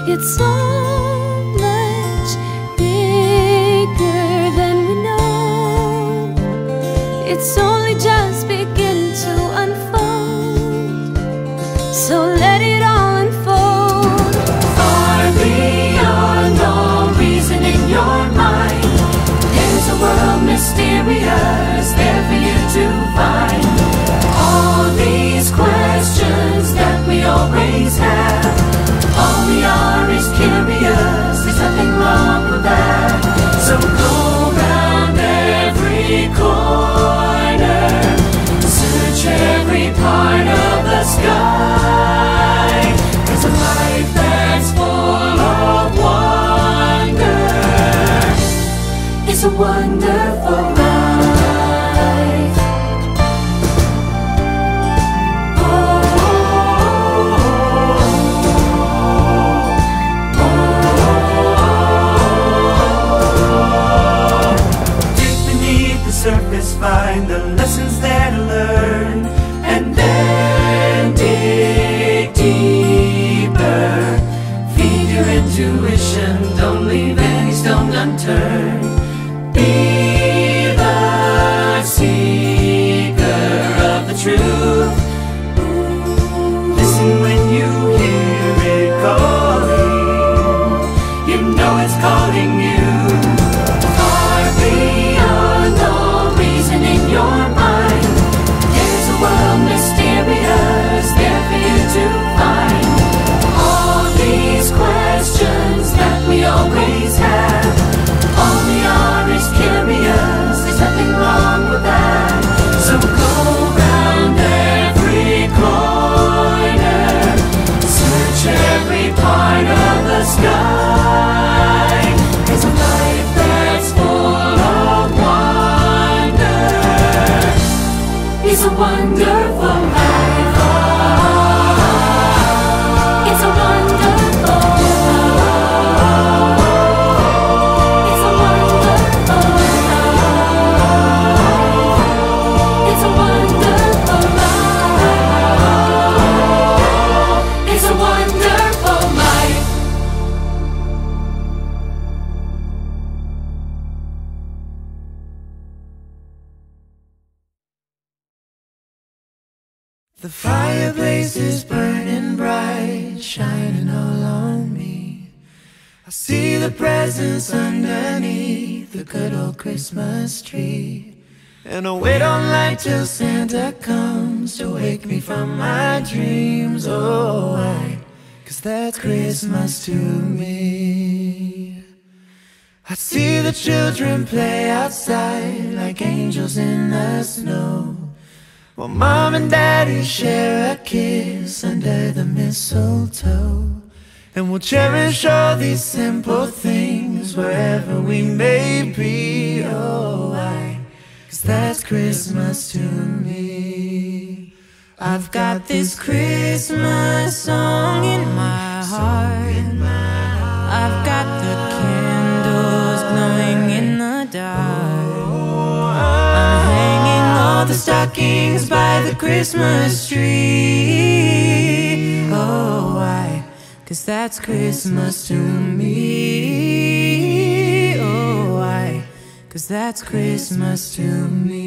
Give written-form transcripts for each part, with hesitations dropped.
It's so much bigger than we know. It's only just beginning to unfold, so let it all unfold. Far beyond all reason in your mind, there's a world mysterious there for you to find. All these questions that we always have, all we are is curious, there's nothing wrong with that. So go round every corner, search every part of the sky. There's a life that's full of wonder. It's a wonderful life. Surface, find the lessons there to learn, and then dig deeper. Feed your intuition, don't leave any stone unturned. Be the seeker of the truth. Listen when you hear it calling, you know it's calling you. Far beyond all reason in your mind, there's a world mysterious there for you to find. All these questions that we always have, all we are is curious, there's nothing wrong with that. So go round every corner, search every part of the sky. There's a life that's full of wonder. It's a wonderful life. It's a wonderful life. It's a wonderful life. It's a wonderful life. It's a wonderful life. The fireplace is burning bright, shining all on me. I see the presents underneath the good old Christmas tree. And I wait all night till Santa comes to wake me from my dreams. Oh, why? 'Cause that's Christmas to me. I see the children play outside like angels in the snow, while Mom and Daddy share a kiss under the mistletoe. And we'll cherish all these simple things wherever we may be. Oh, why? 'Cause that's Christmas to me. I've got this Christmas song in my heart. I've got the candles glowing in the dark. I'm hanging all the stockings by the Christmas tree. Oh, why? 'Cause that's Christmas to me. Oh, why? 'Cause that's Christmas to me.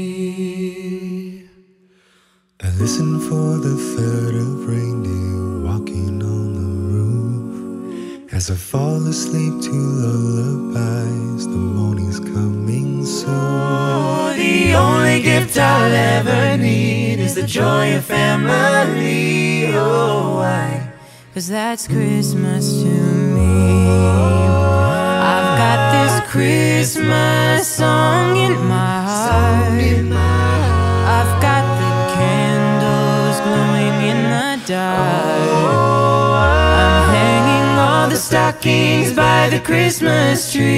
I listen for the third of reindeer walking on the roof. As I fall asleep to lullabies, the morning's coming soon. Oh, the only gift I'll ever need is the joy of family. Oh, why? 'Cause that's Christmas to me. I've got this Christmas song in my heart. I've got the candles glowing in the dark. I'm hanging all the stockings by the Christmas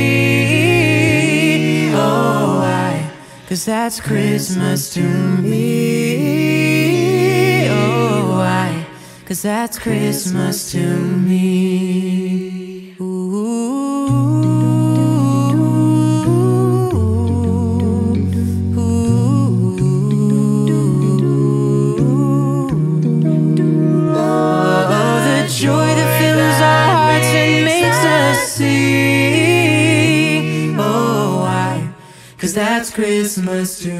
tree. Oh, why? 'Cause that's Christmas to me. Oh, why? 'Cause that's Christmas to me. Joy that fills our hearts and 'cause that's Christmas to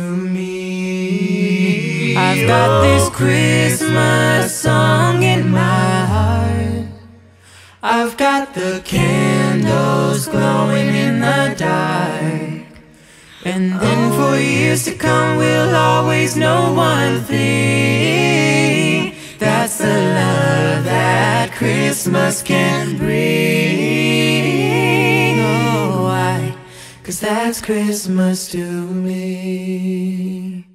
me. I've got this Christmas song in my heart. I've got the candles glowing in the dark. And then for years to come we'll always know one thing. That's the love that Christmas can bring. Oh, why? 'Cause that's Christmas to me.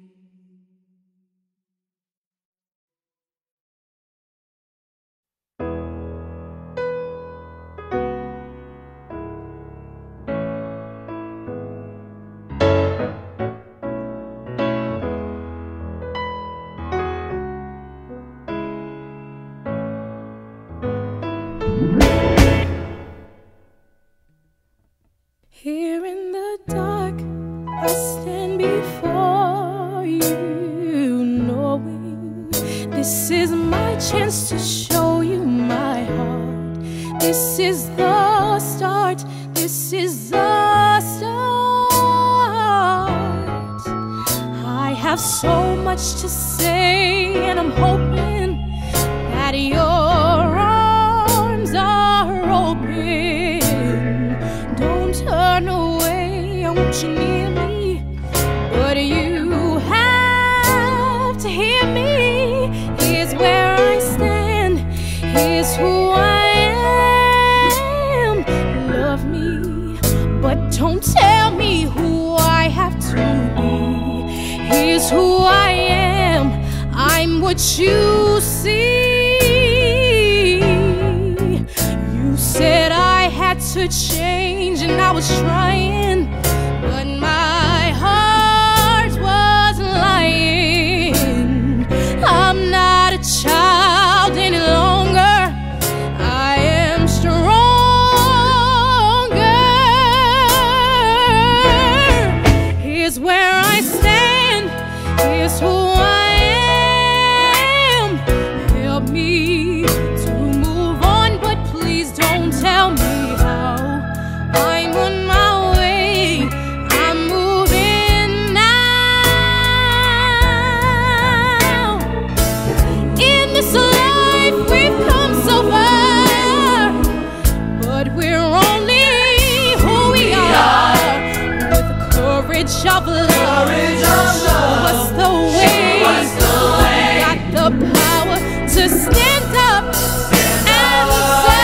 Here in the dark, I stand before you, knowing this is my chance to show you my heart. This is the start, this is the start. I have so much to say, and I'm hoping that your arms are open. Don't turn away, I want you near me, but you have to hear me. Here's where I stand, here's who I am. Love me, but don't tell me who I have to be. Here's who I am, I'm what you see. You said I had to change, and I was trying, but my heart wasn't lying. I'm not a child any longer, I am stronger. Here's where I stand, here's who I am. Help me to move on, but please don't tell me how. I'm on my way, I'm moving now. In this life we've come so far, but we're only who we are. With the courage of love, show us the way. Got the power to stand up and say,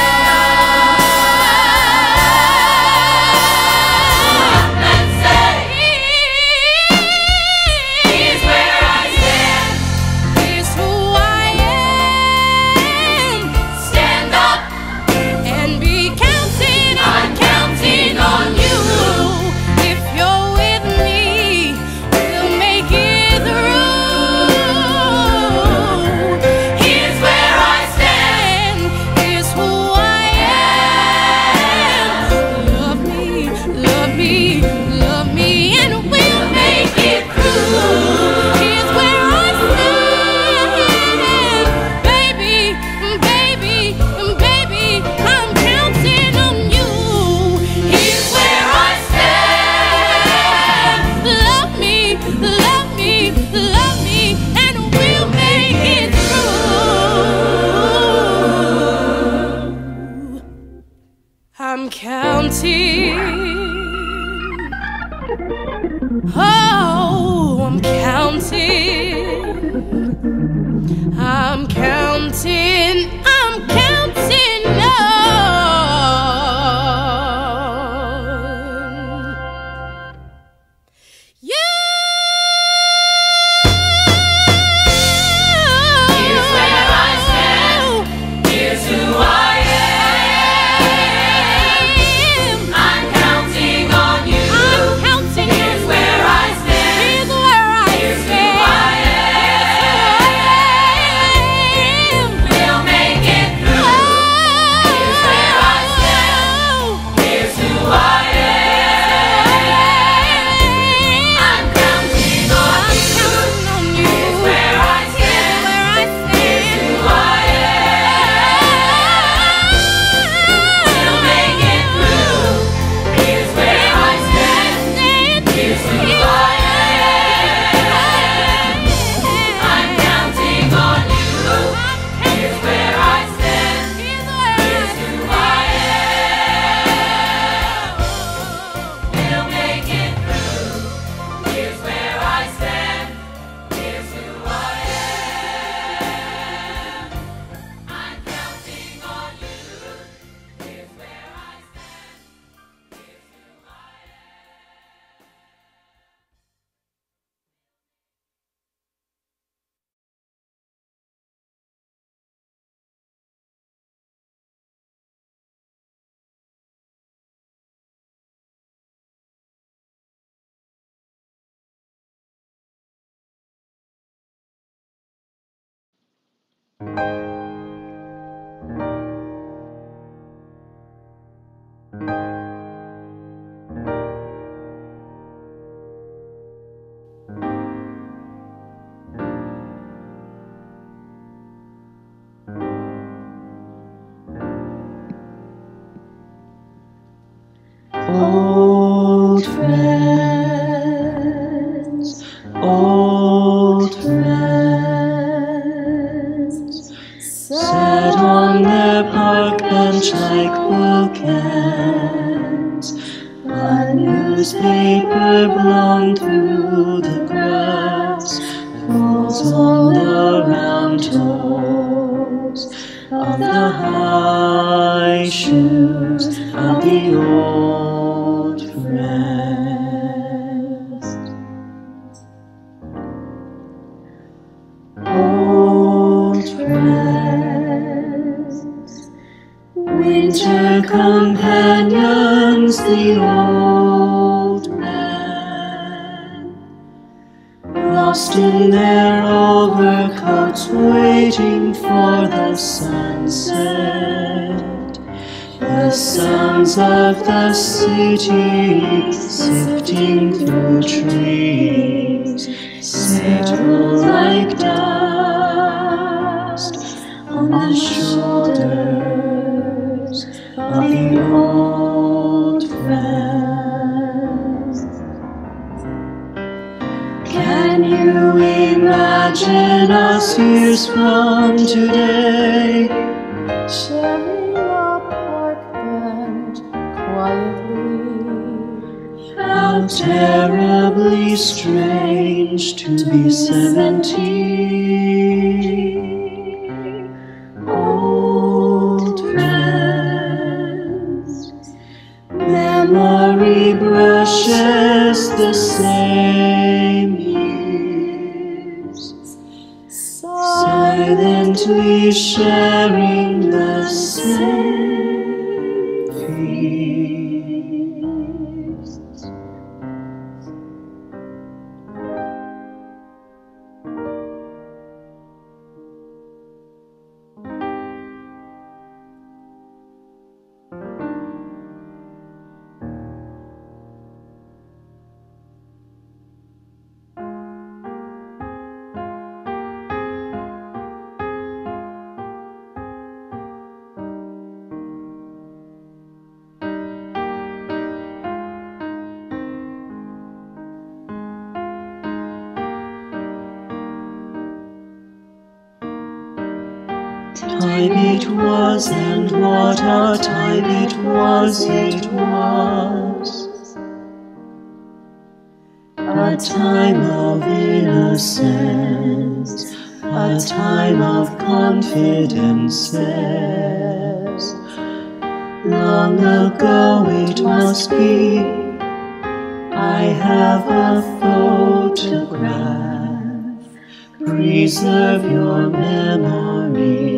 here's where I stand, here's who I am. Stand up and be counting, I'm counting on you. If you're with me, we'll make it through. Here's where I stand, here's who I am. Love me, love me, love me, and we'll make it through. Here's where I stand, baby, baby, baby, I'm counting on you. Here's where I stand. Love me, love me, love me, and we'll make it through. I'm counting. Oh, I'm counting. I'm counting. I'm counting on you. Here's where I stand, here's who I am. I'm counting on you. I'm counting. Here's where I stand. Old friends, old friends, sat on their park bench like bookends. A newspaper blown through the grass falls on the round toes of the high shoes of the old friends. Old friends, winter companions, the old men, lost in their overcoats, waiting for the sunset. The sounds of the city sifting through trees settle like dust on the shoulders of the old friends. Can you imagine us years from today, sharing a park bench quietly? How terribly strange to be 17. Old friends, memory brushes the same years, silently sharing the same fears. Time it was, and what a time it was, it was. A time of innocence, a time of confidences. Long ago it must be, I have a photograph. Preserve your memory.